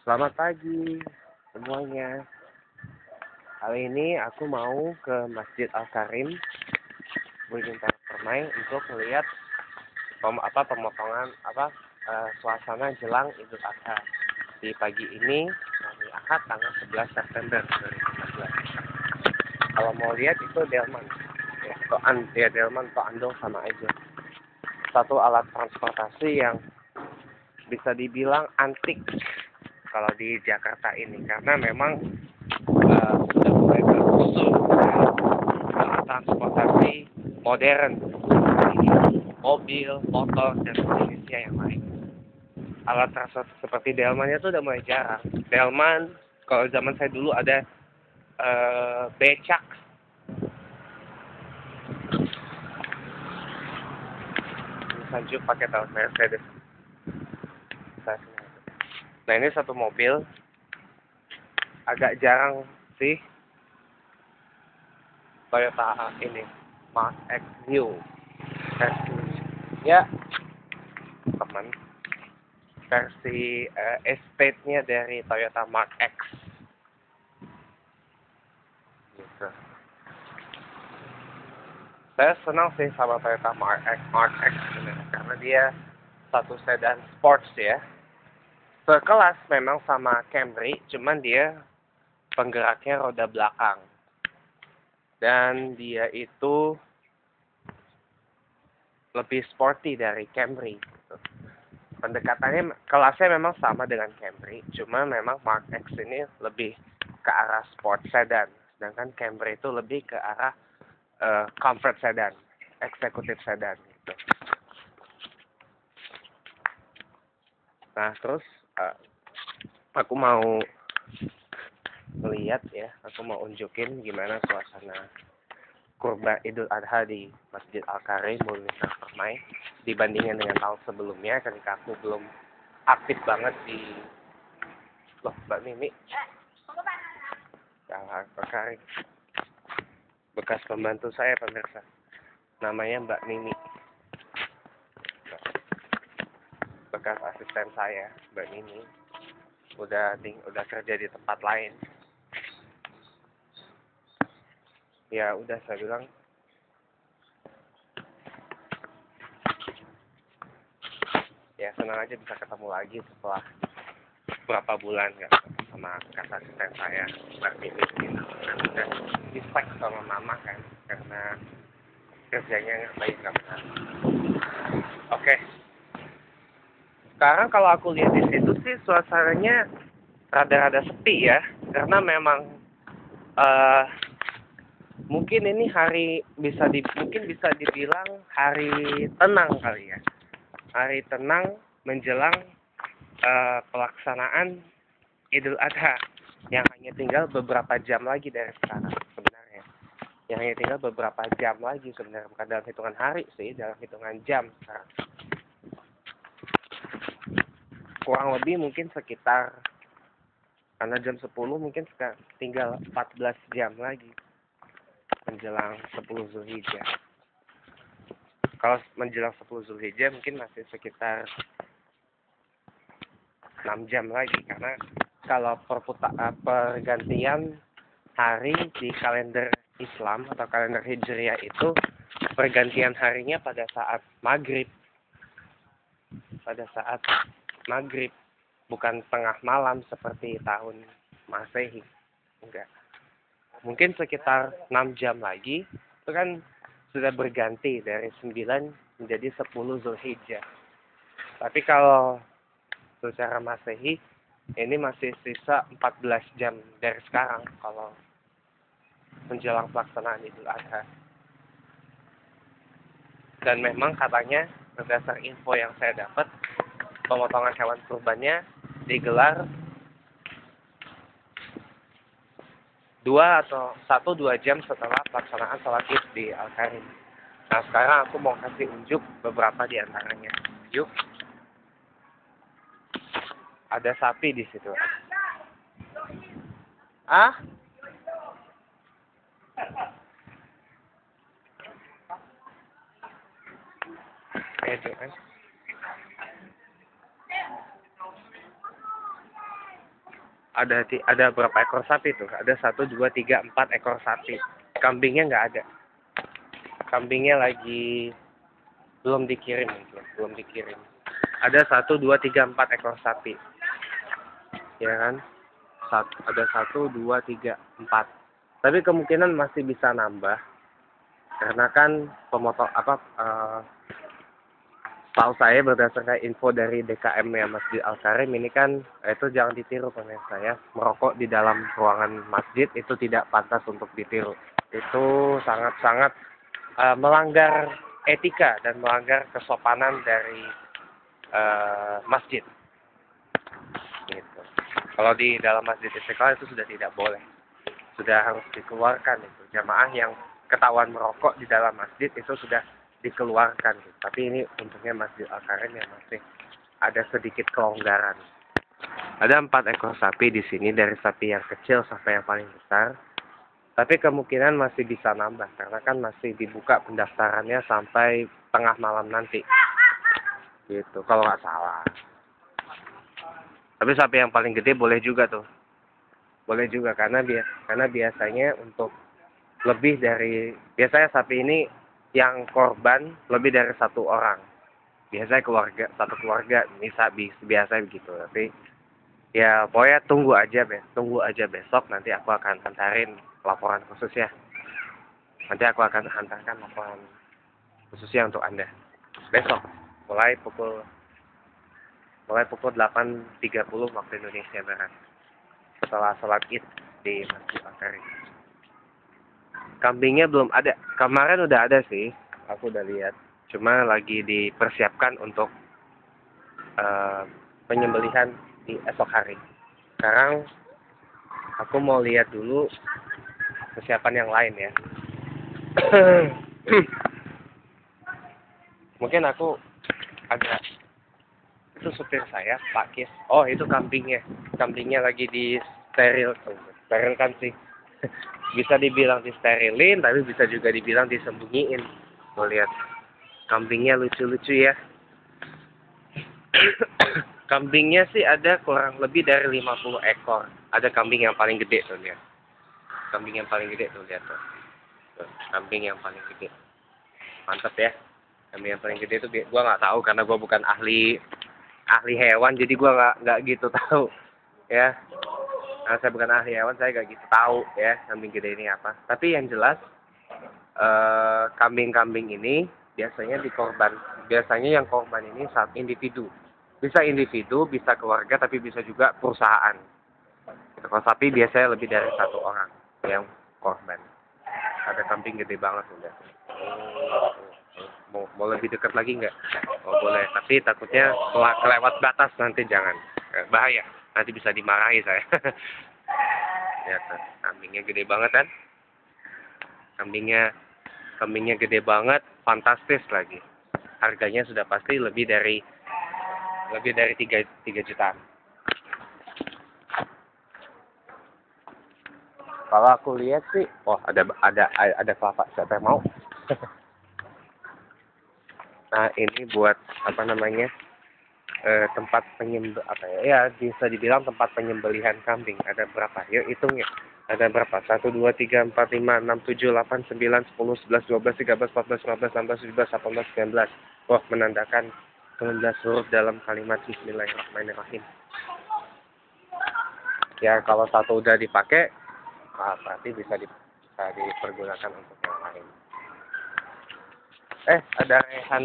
Selamat pagi semuanya. Kali ini aku mau ke Masjid Al-Karim Bulukintan Permai untuk melihat pemotongan suasana jelang Idul Adha di pagi ini hari Ahad tanggal 11 September 2015. Kalau mau lihat itu delman, delman atau andong sama aja. Satu alat transportasi yang bisa dibilang antik kalau di Jakarta ini, karena memang sudah mulai berusul alat transportasi modern, mobil, motor, dan jenisnya yang lain. Alat transportasi seperti delmannya itu udah mulai jarang. Delman, kalau zaman saya dulu ada becak. Sanjuk pakai tahun Mercedes. Nah, ini satu mobil. Agak jarang sih Toyota ini Mark X New. Ya, teman. Versi estate-nya dari Toyota Mark X. Gitu. Saya senang sih sama Toyota Mark X ini, karena dia satu sedan sports ya. Sekelas memang sama Camry, cuman dia penggeraknya roda belakang. Dan dia itu lebih sporty dari Camry. Pendekatannya, kelasnya memang sama dengan Camry, cuma memang Mark X ini lebih ke arah sport sedan, sedangkan Camry itu lebih ke arah comfort sedan, eksekutif sedan gitu. Nah, terus aku mau melihat ya, aku mau unjukin gimana suasana kurban Idul Adha di Masjid Al-Karim Bulukintan Permai dibandingkan dengan tahun sebelumnya ketika aku belum aktif banget di Mbak Mimi. Al-Karim. Bekas pembantu saya pemirsa. Namanya Mbak Mimi. Bekas asisten saya, Mbak Mimi. Udah kerja di tempat lain. Ya udah, saya bilang ya senang aja bisa ketemu lagi setelah berapa bulan nggak sama kata asisten saya Mbak Mimi gitu. Udah dispek sama mama kan karena kerjanya lagi nggak benar. Oke. Sekarang kalau aku lihat di situ sih suasananya rada-rada sepi ya, karena memang mungkin ini mungkin bisa dibilang hari tenang kali ya. Hari tenang menjelang pelaksanaan Idul Adha yang hanya tinggal beberapa jam lagi dari sekarang sebenarnya. Yang hanya tinggal beberapa jam lagi sebenarnya, bukan dalam hitungan hari sih, dalam hitungan jam sekarang. Kurang lebih mungkin sekitar, karena jam 10 mungkin tinggal 14 jam lagi menjelang 10 Zulhijjah. Kalau menjelang 10 Zulhijjah mungkin masih sekitar 6 jam lagi, karena kalau pergantian hari di kalender Islam atau kalender Hijriah itu pergantian harinya pada saat maghrib. Bukan tengah malam seperti tahun Masehi. Enggak. Mungkin sekitar 6 jam lagi itu kan sudah berganti dari 9 menjadi 10 Zulhijjah. Tapi kalau secara Masehi ini masih sisa 14 jam dari sekarang kalau menjelang pelaksanaan Idul Adha. Dan memang katanya berdasar info yang saya dapat, pemotongan hewan kurbannya digelar 1-2 jam setelah pelaksanaan sholat Id di Al-Karim. Nah, sekarang aku mau kasih unjuk beberapa di antaranya. Yuk. Ada sapi di situ. Itu kan. ada berapa ekor sapi tuh? Ada 1, 2, 3, 4 ekor sapi. Kambingnya nggak ada. Kambingnya lagi belum dikirim, belum dikirim. Ada 1, 2, 3, 4 ekor sapi, ya kan? Ada 1, 2, 3, 4. Tapi kemungkinan masih bisa nambah, karena kan tahu saya berdasarkan info dari DKM ya Masjid Al-Karim ini kan itu jangan ditiru pemirsa ya. Merokok di dalam ruangan masjid itu tidak pantas untuk ditiru. Itu sangat-sangat melanggar etika dan melanggar kesopanan dari masjid. Gitu. Kalau di dalam Masjid Istiqlal itu sudah tidak boleh. Sudah harus dikeluarkan itu. Jamaah yang ketahuan merokok di dalam masjid itu sudah dikeluarkan. Tapi ini untungnya Masjid Al-Karim yang masih ada sedikit kelonggaran. Ada 4 ekor sapi di sini, dari sapi yang kecil sampai yang paling besar. Tapi kemungkinan masih bisa nambah karena kan masih dibuka pendaftarannya sampai tengah malam nanti. Gitu, kalau nggak salah. Tapi sapi yang paling gede boleh juga tuh. Boleh juga karena biasanya untuk biasanya sapi ini yang korban lebih dari 1 orang. Biasanya satu keluarga biasa begitu. Tapi ya pokoknya tunggu aja besok, nanti aku akan antarin laporan khusus ya. Nanti aku akan hantarkan laporan khususnya untuk Anda. Besok mulai pukul 8.30 waktu Indonesia Barat. Setelah sholat Id di Masjid Al-Karim. Kambingnya belum ada. Kemarin udah ada sih, aku udah lihat. Cuma lagi dipersiapkan untuk penyembelihan di esok hari. Sekarang aku mau lihat dulu persiapan yang lain ya. Mungkin aku agak, itu supir saya, Pak Kis. Oh, itu kambingnya. Kambingnya lagi di steril kan sih. Bisa dibilang disterilin, tapi bisa juga dibilang disembunyiin. Mau lihat. Kambingnya lucu-lucu ya. Kambingnya sih ada kurang lebih dari 50 ekor. Ada kambing yang paling gede tuh lihat. Kambing yang paling gede tuh lihat tuh. Kambing yang paling gede. Mantap ya. Kambing yang paling gede tuh gua nggak tahu karena gua bukan ahli hewan, jadi gua nggak gitu tahu ya. Nah, saya bukan ahli hewan, saya nggak gitu tahu ya kambing gede ini apa. Tapi yang jelas kambing-kambing ini biasanya yang korban ini saat individu. Bisa individu, bisa keluarga, tapi bisa juga perusahaan. Kalau sapi biasanya lebih dari 1 orang yang korban. Ada kambing gede banget udah. Mau lebih dekat lagi nggak? Oh boleh, tapi takutnya kelewat batas nanti jangan. Bahaya, nanti bisa dimarahi saya. Lihat, kambingnya gede banget kan? Kambingnya gede banget, fantastis lagi. Harganya sudah pasti lebih dari 3 jutaan. Kalau aku lihat sih, ada kelapa, siapa yang mau? Nah, ini buat tempat bisa dibilang tempat penyembelihan kambing. Ada berapa? Yuk hitung ya. Ada berapa? 1, 2, 3, 4, 5, 6, 7, 8, 9, 10, 11, 12, 13, 14, 15, 16, 17, 18, 19. Wah, menandakan 19 huruf dalam kalimat Bismillahirrahmanirrahim. Ya, kalau satu udah dipakai, berarti bisa dipergunakan untuk yang lain. Ada Rehan.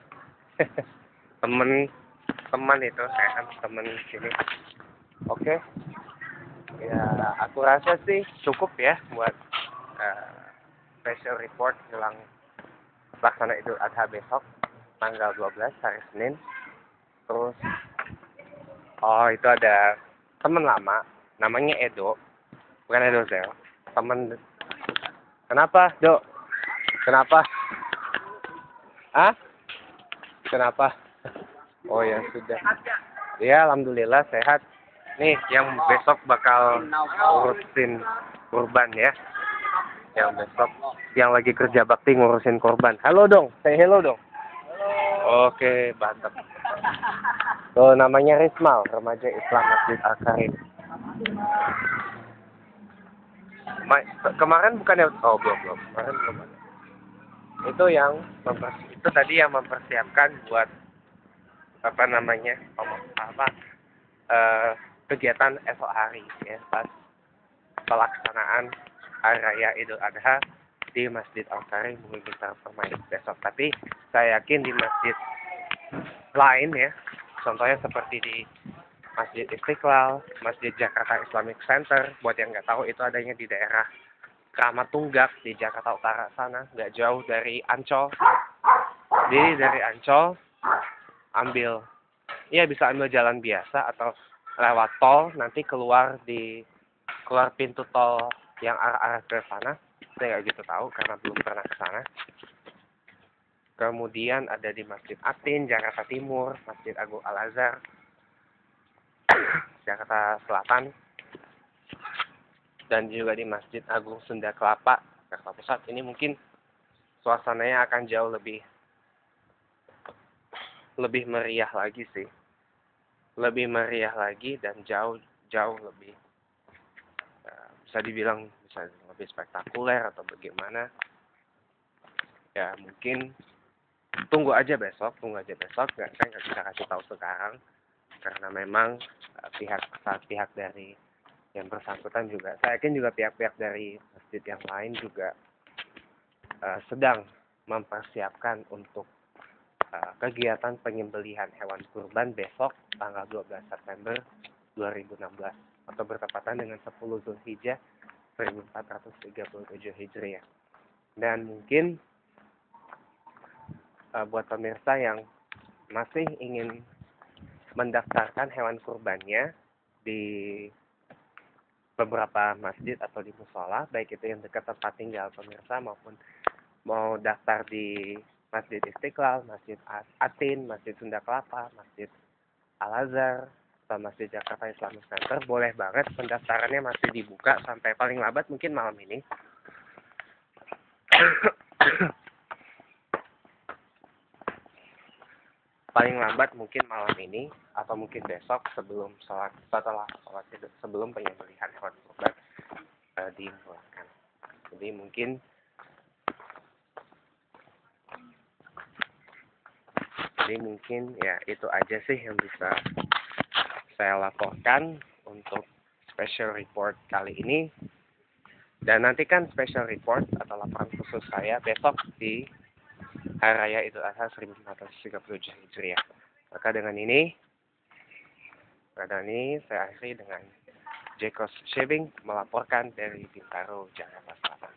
teman itu Rehan, teman sini. Oke. Ya, aku rasa sih cukup ya buat special report jelang pelaksana Idul Adha besok tanggal 12 hari Senin. Terus itu ada teman lama namanya Edo. Bukan Edo Zel. Teman. Kenapa, Dok? Kenapa? Hah? Kenapa? Oh ya sudah. Ya alhamdulillah sehat. Nih yang besok bakal ngurusin kurban ya. Yang besok yang lagi kerja bakti ngurusin kurban. Halo dong, say hello dong. Halo. Oke, mantap. Tuh namanya Rismal, remaja Islam Masjid Al-Karim. Kemarin bukannya, oh belum, kemarin belum ada. Itu yang itu tadi yang mempersiapkan buat apa namanya, apa eh, kegiatan esok hari ya, pas pelaksanaan Hari Raya Idul Adha di Masjid Al-Karim Bumi Bintang Permai besok. Tapi saya yakin di masjid lain ya, contohnya seperti di Masjid Istiqlal, Masjid Jakarta Islamic Center, buat yang nggak tahu itu adanya di daerah Kramat Tunggak di Jakarta Utara sana, nggak jauh dari Ancol. Jadi dari Ancol ambil, ya bisa ambil jalan biasa atau lewat tol, nanti keluar pintu tol yang arah-arah ke sana. Saya nggak gitu tahu karena belum pernah ke sana. Kemudian ada di Masjid Atin, Jakarta Timur, Masjid Agung Al-Azhar, Jakarta Selatan, dan juga di Masjid Agung Sunda Kelapa, Jakarta Pusat. Ini mungkin suasananya akan jauh lebih meriah lagi sih. Lebih meriah lagi dan jauh lebih bisa dibilang lebih spektakuler atau bagaimana. Ya mungkin tunggu aja besok. Saya nggak bisa kasih tahu sekarang karena memang pihak dari yang bersangkutan juga, saya yakin juga pihak-pihak dari masjid yang lain juga sedang mempersiapkan untuk kegiatan penyembelihan hewan kurban besok tanggal 12 September 2016 atau bertepatan dengan 10 Zulhijjah 1437 Hijriah. Dan mungkin buat pemirsa yang masih ingin mendaftarkan hewan kurbannya di beberapa masjid atau di musola, baik itu yang dekat tempat tinggal pemirsa maupun mau daftar di Masjid Istiqlal, Masjid Atin, Masjid Sunda Kelapa, Masjid Al-Azhar, atau Masjid Jakarta Islamic Center, boleh banget. Pendaftarannya masih dibuka sampai paling lambat mungkin malam ini. Paling lambat mungkin malam ini atau mungkin besok setelah sholat sebelum penyembelihan hewan kurban dimulakan. Jadi mungkin ya itu aja sih yang bisa saya laporkan untuk special report kali ini. Dan nantikan special report atau laporan khusus saya besok di Hari Raya Idul Adha 1437 Hijriah. Maka dengan ini saya akhiri dengan Jekos Shebing melaporkan dari Bintaro, Jakarta Selatan.